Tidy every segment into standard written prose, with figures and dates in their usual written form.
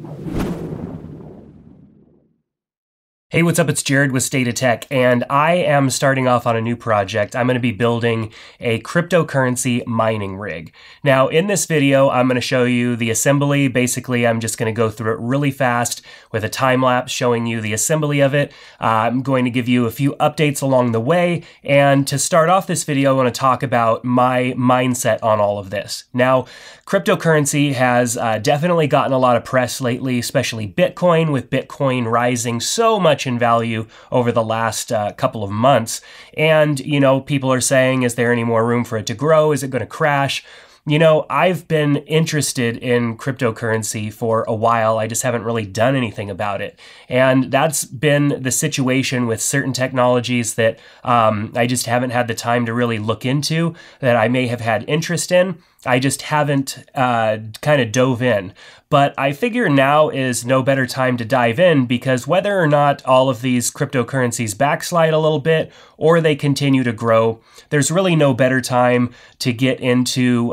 Hey, what's up? It's Jared with State of Tech, and I am starting off on a new project. I'm going to be building a cryptocurrency mining rig. Now, in this video, I'm going to show you the assembly. Basically, I'm just going to go through it really fast with a time lapse showing you the assembly of it. I'm going to give you a few updates along the way, and to start off this video, I want to talk about my mindset on all of this. Now, cryptocurrency has definitely gotten a lot of press lately, especially Bitcoin, with Bitcoin rising so much in value over the last couple of months. And, you know, people are saying, is there any more room for it to grow? Is it going to crash? You know, I've been interested in cryptocurrency for a while. I just haven't really done anything about it. And that's been the situation with certain technologies that I just haven't had the time to really look into, that I may have had interest in. I just haven't kind of dove in. But I figure now is no better time to dive in, because whether or not all of these cryptocurrencies backslide a little bit or they continue to grow, there's really no better time to get into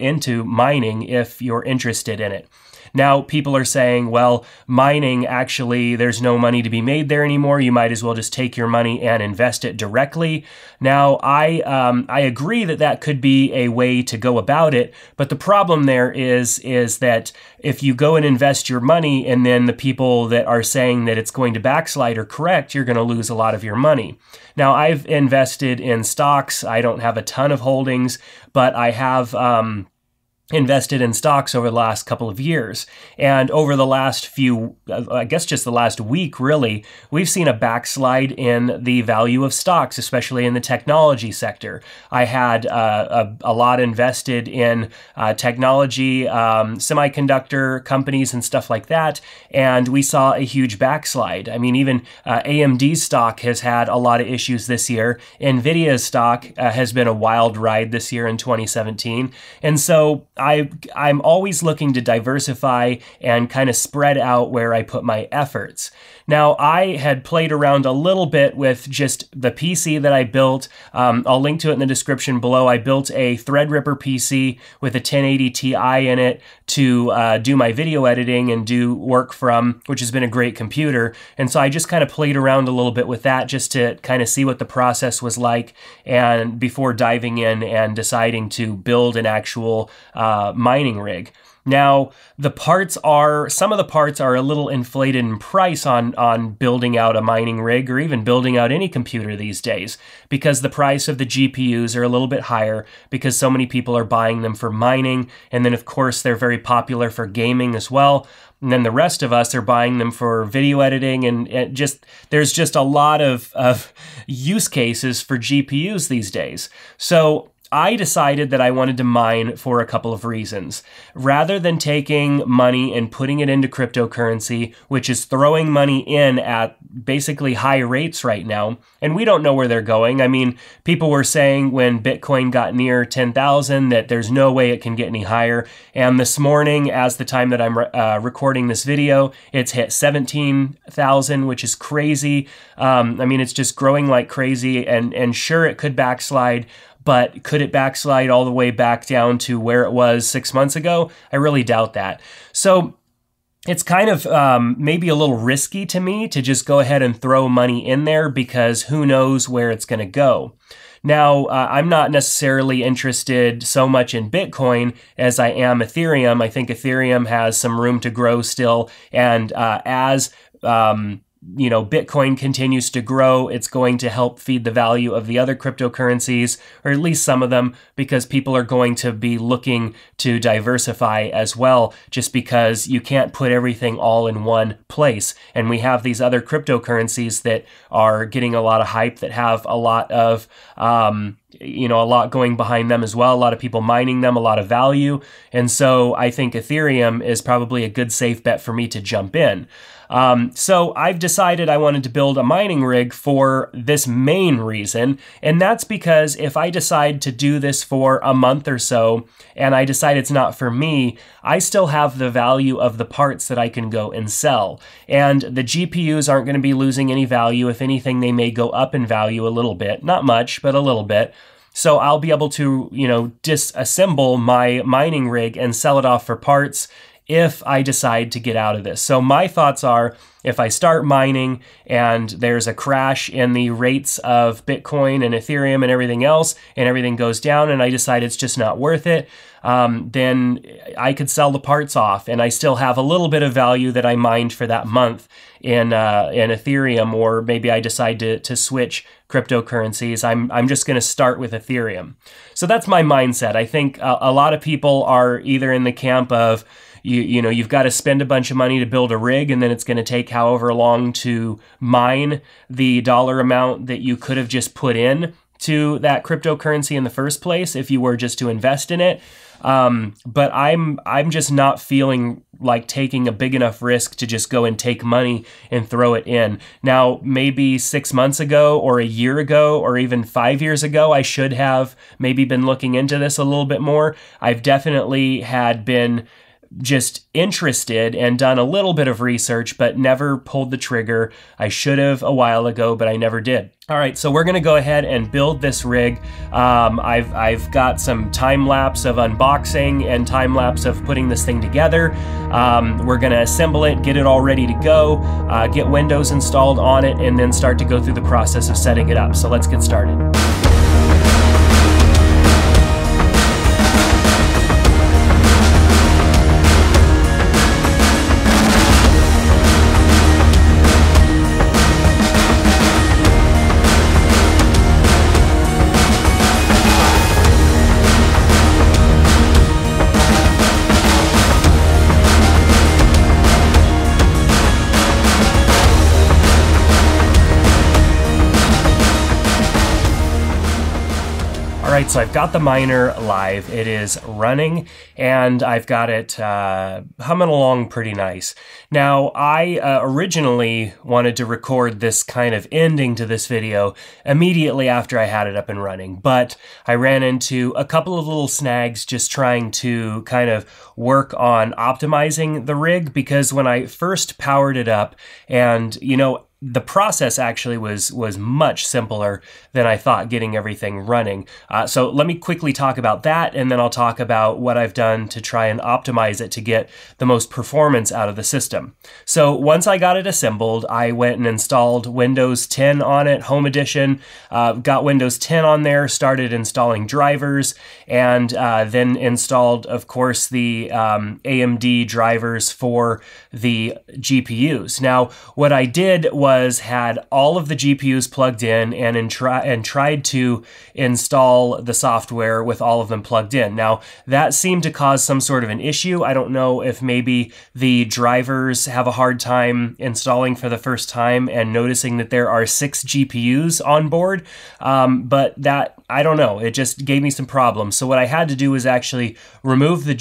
mining if you're interested in it. Now, people are saying, well, mining, actually, there's no money to be made there anymore. You might as well just take your money and invest it directly. Now, I agree that that could be a way to go about it, but the problem there is that if you go and invest your money and then the people that are saying that it's going to backslide are correct, you're going to lose a lot of your money. Now, I've invested in stocks. I don't have a ton of holdings, but I have invested in stocks over the last couple of years. And over the last few, I guess just the last week, really, we've seen a backslide in the value of stocks, especially in the technology sector. I had a lot invested in technology, semiconductor companies and stuff like that, and we saw a huge backslide. I mean, even AMD's stock has had a lot of issues this year. NVIDIA's stock has been a wild ride this year in 2017. And so I'm always looking to diversify and kind of spread out where I put my efforts. Now, I had played around a little bit with just the PC that I built. I'll link to it in the description below. I built a Threadripper PC with a 1080 Ti in it to do my video editing and do work from, which has been a great computer. And so I just kind of played around a little bit with that just to kind of see what the process was like, and before diving in and deciding to build an actual mining rig. Now, some of the parts are a little inflated in price on building out a mining rig, or even building out any computer these days, because the price of the GPUs are a little bit higher, because so many people are buying them for mining. And then, of course, they're very popular for gaming as well. And then the rest of us are buying them for video editing, and there's just a lot of use cases for GPUs these days. So I decided that I wanted to mine for a couple of reasons. Rather than taking money and putting it into cryptocurrency, which is throwing money in at basically high rates right now, and we don't know where they're going. I mean, people were saying when Bitcoin got near 10,000 that there's no way it can get any higher. And this morning, as the time that I'm recording this video, it's hit 17,000, which is crazy. I mean, it's just growing like crazy, and sure, it could backslide. But could it backslide all the way back down to where it was 6 months ago? I really doubt that. So it's kind of maybe a little risky to me to just go ahead and throw money in there, because who knows where it's going to go. Now, I'm not necessarily interested so much in Bitcoin as I am Ethereum. I think Ethereum has some room to grow still, and as Bitcoin continues to grow, it's going to help feed the value of the other cryptocurrencies, or at least some of them, because people are going to be looking to diversify as well, just because you can't put everything all in one place. And we have these other cryptocurrencies that are getting a lot of hype, that have a lot of a lot going behind them as well, a lot of people mining them, a lot of value. And so I think Ethereum is probably a good safe bet for me to jump in. So I've decided I wanted to build a mining rig for this main reason, and that's because if I decide to do this for a month or so, and I decide it's not for me, I still have the value of the parts that I can go and sell. And the GPUs aren't going to be losing any value. If anything, they may go up in value a little bit, not much, but a little bit. So I'll be able to, disassemble my mining rig and sell it off for parts if I decide to get out of this. So my thoughts are, if I start mining and there's a crash in the rates of Bitcoin and Ethereum and everything else, and everything goes down and I decide it's just not worth it, then I could sell the parts off and I still have a little bit of value that I mined for that month in Ethereum, or maybe I decide to switch cryptocurrencies. I'm just going to start with Ethereum. So that's my mindset. I think a lot of people are either in the camp of, you know, you've got to spend a bunch of money to build a rig, and then it's going to take however long to mine the dollar amount that you could have just put in to that cryptocurrency in the first place if you were just to invest in it. But I'm just not feeling like taking a big enough risk to just go and take money and throw it in. Now, maybe 6 months ago or a year ago or even 5 years ago, I should have maybe been looking into this a little bit more. I've definitely had been just interested and done a little bit of research, but never pulled the trigger. I should have a while ago, but I never did. All right, so we're gonna go ahead and build this rig. I've got some time lapse of unboxing and time lapse of putting this thing together. We're gonna assemble it, get it all ready to go, get Windows installed on it, and then start to go through the process of setting it up. So let's get started. All right, so I've got the miner live. It is running, and I've got it humming along pretty nice. Now, I originally wanted to record this kind of ending to this video immediately after I had it up and running, but I ran into a couple of little snags just trying to kind of work on optimizing the rig, because when I first powered it up, and you know, the process actually was much simpler than I thought, getting everything running. So let me quickly talk about that, and then I'll talk about what I've done to try and optimize it to get the most performance out of the system. So once I got it assembled, I went and installed Windows 10 on it, Home Edition, got Windows 10 on there, started installing drivers, and then installed, of course, the AMD drivers for the GPUs. Now, what I did was had all of the GPUs plugged in and tried to install the software with all of them plugged in. Now, that seemed to cause some sort of an issue. I don't know if maybe the drivers have a hard time installing for the first time and noticing that there are 6 GPUs on board, but that, I don't know, it just gave me some problems. So what I had to do was actually remove the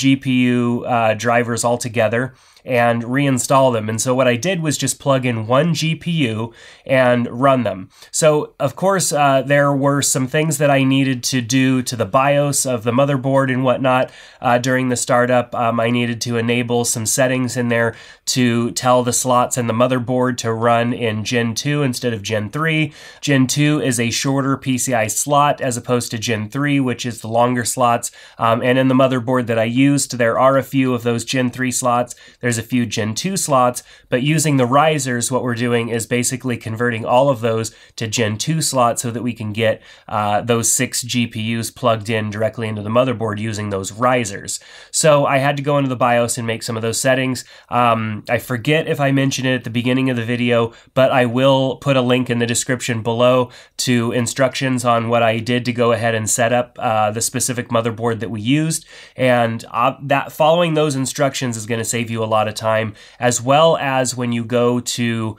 GPU drivers altogether and reinstall them. And so what I did was just plug in one GPU and run them. So of course, there were some things that I needed to do to the BIOS of the motherboard and whatnot during the startup. I needed to enable some settings in there to tell the slots in the motherboard to run in Gen 2 instead of Gen 3. Gen 2 is a shorter PCI slot as opposed to Gen 3, which is the longer slots. And in the motherboard that I used, there are a few of those Gen 3 slots. There's a few Gen 2 slots, but using the risers, what we're doing is basically converting all of those to Gen 2 slots so that we can get those 6 GPUs plugged in directly into the motherboard using those risers. So I had to go into the BIOS and make some of those settings. I forget if I mentioned it at the beginning of the video, but I will put a link in the description below to instructions on what I did to go ahead and set up the specific motherboard that we used. And that following those instructions is going to save you a lot of time, as well as when you go to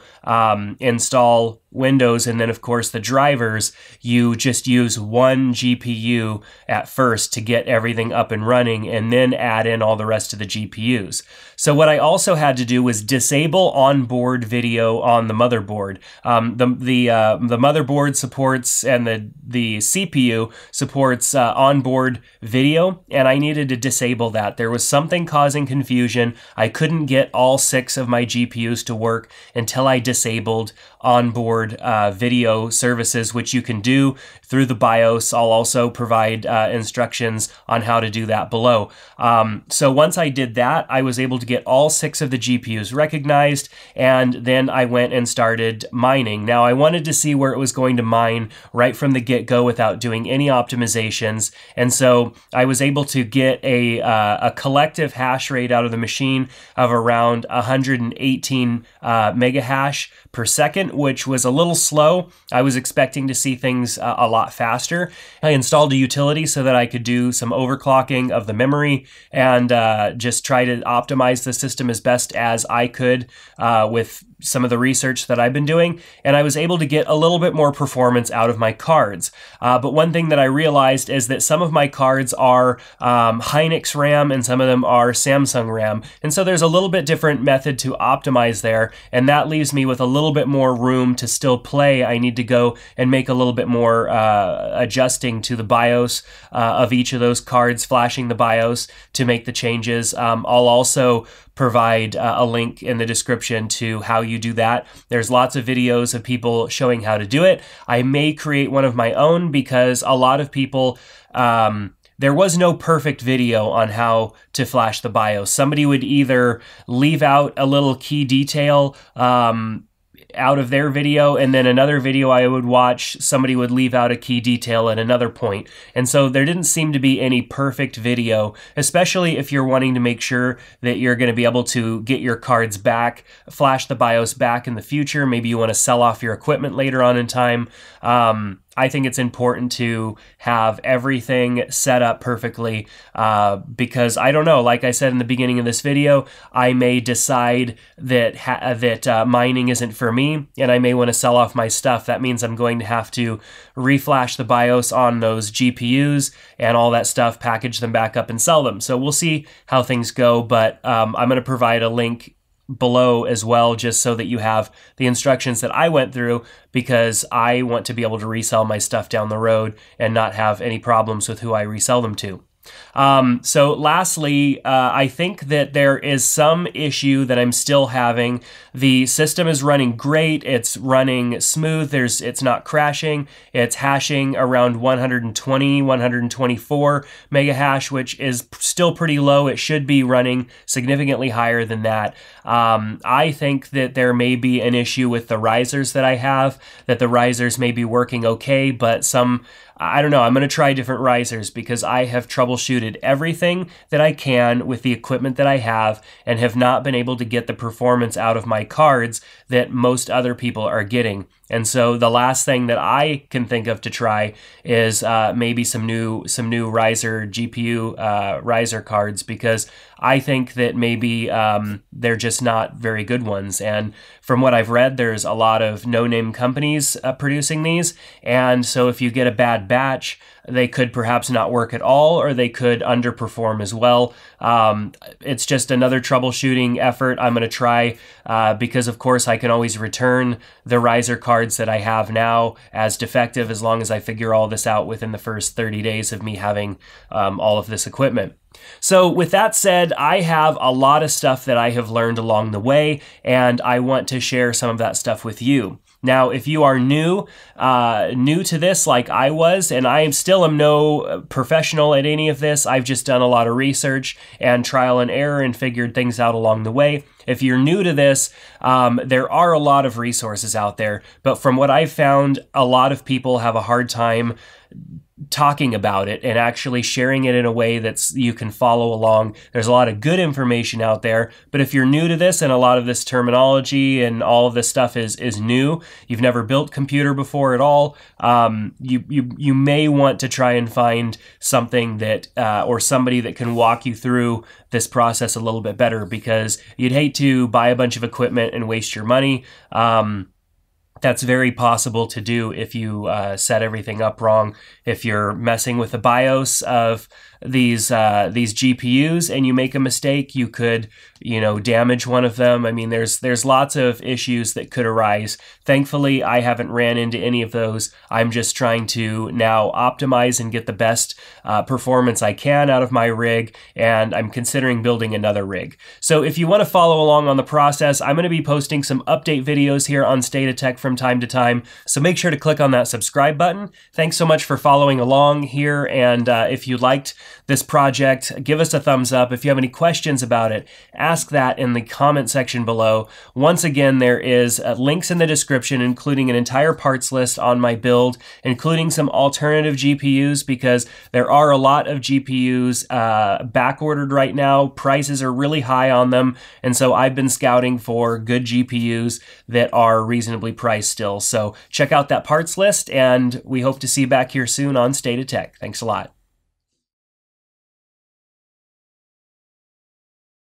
install Windows and then of course the drivers, you just use one GPU at first to get everything up and running and then add in all the rest of the GPUs. So what I also had to do was disable onboard video on the motherboard. The motherboard supports and the CPU supports onboard video, and I needed to disable that. There was something causing confusion. I couldn't get all 6 of my GPUs to work until I disabled onboard record video services, which you can do through the BIOS. I'll also provide instructions on how to do that below. So once I did that, I was able to get all 6 of the GPUs recognized, and then I went and started mining. Now, I wanted to see where it was going to mine right from the get-go without doing any optimizations, and so I was able to get a collective hash rate out of the machine of around 118 mega hash per second, which was a little slow. I was expecting to see things a lot faster. I installed a utility so that I could do some overclocking of the memory and just try to optimize the system as best as I could with some of the research that I've been doing, and I was able to get a little bit more performance out of my cards. But one thing that I realized is that some of my cards are Hynix RAM and some of them are Samsung RAM, and so there's a little bit different method to optimize there, and that leaves me with a little bit more room to still play. I need to go and make a little bit more adjusting to the BIOS of each of those cards, flashing the BIOS to make the changes. I'll also provide a link in the description to how you do that. There's lots of videos of people showing how to do it. I may create one of my own because a lot of people, there was no perfect video on how to flash the BIOS. Somebody would either leave out a little key detail out of their video, and then another video I would watch, somebody would leave out a key detail at another point. And so there didn't seem to be any perfect video, especially if you're wanting to make sure that you're going to be able to get your cards back, flash the BIOS back in the future. Maybe you want to sell off your equipment later on in time. I think it's important to have everything set up perfectly because I don't know, like I said in the beginning of this video, I may decide that mining isn't for me and I may want to sell off my stuff. That means I'm going to have to reflash the BIOS on those GPUs and all that stuff, package them back up and sell them. So we'll see how things go, but I'm going to provide a link below as well, just so that you have the instructions that I went through, because I want to be able to resell my stuff down the road and not have any problems with who I resell them to. So lastly, I think that there is some issue that I'm still having. The system is running great. It's running smooth. It's not crashing. It's hashing around 120, 124 mega hash, which is still pretty low. It should be running significantly higher than that. I think that there may be an issue with the risers that I have, that the risers may be working okay, but I don't know, I'm going to try different risers because I have troubleshooted everything that I can with the equipment that I have and have not been able to get the performance out of my cards that most other people are getting. And so the last thing that I can think of to try is maybe some new riser GPU riser cards, because I think that maybe they're just not very good ones. And from what I've read, there's a lot of no-name companies producing these. And so if you get a bad batch, they could perhaps not work at all, or they could underperform as well. It's just another troubleshooting effort I'm going to try because, of course, I can always return the riser cards that I have now as defective as long as I figure all this out within the first 30 days of me having all of this equipment. So with that said, I have a lot of stuff that I have learned along the way, and I want to share some of that stuff with you. Now, if you are new to this like I was, and I still am no professional at any of this, I've just done a lot of research and trial and error and figured things out along the way. If you're new to this, there are a lot of resources out there, but from what I've found, a lot of people have a hard time talking about it and actually sharing it in a way that's you can follow along. There's a lot of good information out there, but if you're new to this and a lot of this terminology and all of this stuff is new, you've never built computer before at all, you may want to try and find something that or somebody that can walk you through this process a little bit better, because you'd hate to buy a bunch of equipment and waste your money. That's very possible to do if you set everything up wrong. If you're messing with the BIOS of these GPUs and you make a mistake, you could, damage one of them. I mean, there's lots of issues that could arise. Thankfully, I haven't ran into any of those. I'm just trying to now optimize and get the best performance I can out of my rig, and I'm considering building another rig. So if you want to follow along on the process, I'm going to be posting some update videos here on State of Tech from time to time, so make sure to click on that subscribe button. Thanks so much for following along here, and if you liked this project, give us a thumbs up. If you have any questions about it, ask that in the comment section below. Once again, there is links in the description, including an entire parts list on my build, including some alternative GPUs, because there are a lot of GPUs back ordered right now. Prices are really high on them, and so I've been scouting for good GPUs that are reasonably priced still. So check out that parts list, and we hope to see you back here soon on State of Tech. Thanks a lot.